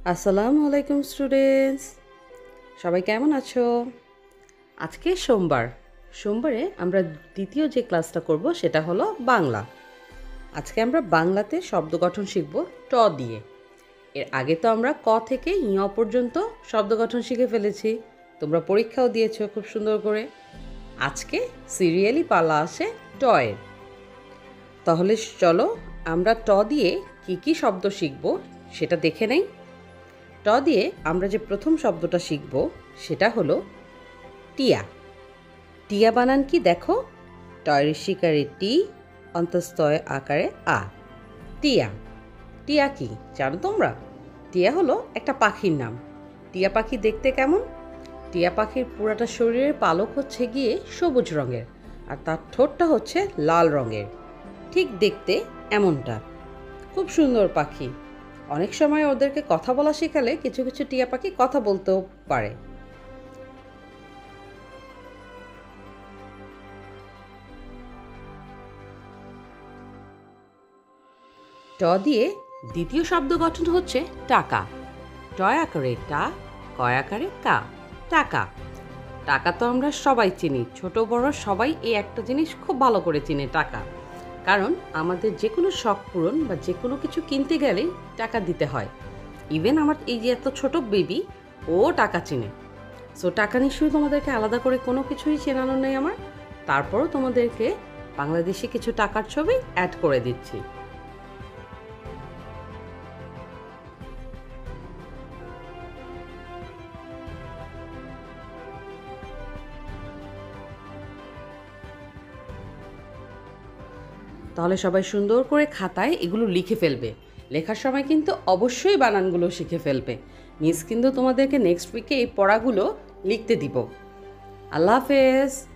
আসসালামু আলাইকুম স্টুডেন্টস, সবাই কেমন আছো? আজকে সোমবারে আমরা দ্বিতীয় যে ক্লাসটা করব সেটা হলো বাংলা। আজকে আমরা বাংলাতে শব্দ গঠন শিখব ট দিয়ে। এর আগে তো আমরা ক থেকে ঞ পর্যন্ত শব্দ গঠন শিখে ফেলেছি, তোমরা পরীক্ষাও দিয়েছো খুব সুন্দর করে। আজকে সিরিয়ালি পালা আসে ট এর। তাহলে চলো আমরা ট দিয়ে কি কি শব্দ শিখব সেটা দেখে নেই। ট দিয়ে আমরা যে প্রথম শব্দটা শিখব সেটা হলো টিয়া। টিয়া বানান কি দেখো, টয়ের শিকারে টি, অন্তস্তয় আকারে আ। টিয়া। টিয়া কি জানো তোমরা? টিয়া হলো একটা পাখির নাম। টিয়া পাখি দেখতে কেমন? টিয়া পাখির পুরাটা শরীরের পালক হচ্ছে গিয়ে সবুজ রঙের, আর তার ঠোঁটটা হচ্ছে লাল রঙের। ঠিক দেখতে এমনটা, খুব সুন্দর পাখি। অনেক সময় ওদেরকে কথা বলা শেখালে কিছু কিছু টিয়া পাখি কথা বলতেও পারে। ট দিয়ে দ্বিতীয় শব্দ গঠন হচ্ছে টাকা। টয় আকারে টা, কয় আকারে কা, টাকা। টাকা তো আমরা সবাই চিনি, ছোট বড় সবাই এই একটা জিনিস খুব ভালো করে চিনে, টাকা। কারণ আমাদের যে কোনো শখ পূরণ বা যে কোনো কিছু কিনতে গেলেই টাকা দিতে হয়। ইভেন আমার এই যে এত ছোট বেবি, ও টাকা চিনে। সো টাকা নিশ্চয়ই তোমাদেরকে আলাদা করে কোনো কিছুই চেনানো নেই আমার। তারপরও তোমাদেরকে বাংলাদেশি কিছু টাকার ছবি অ্যাড করে দিচ্ছি। তাহলে সবাই সুন্দর করে খাতায় এগুলো লিখে ফেলবে। লেখার সময় কিন্তু অবশ্যই বানানগুলো শিখে ফেলবে। মিস কিন্তু তোমাদেরকে নেক্সট উইকে এই পড়াগুলো লিখতে দিব। আল্লাহ হাফেজ।